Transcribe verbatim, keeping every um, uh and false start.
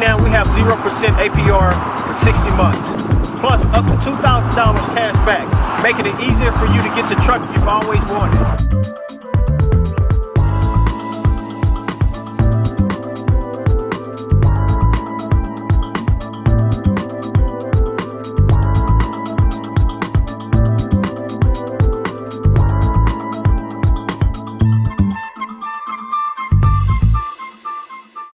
now we have zero percent A P R for sixty months. Plus up to two thousand dollars cash back, making it easier for you to get the truck you've always wanted.